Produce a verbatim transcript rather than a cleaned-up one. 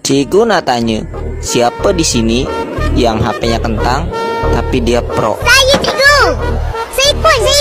Cikgu nak tanya, siapa di sini yang H P-nya kentang tapi dia pro? Saya, cikgu. Saya pun, saya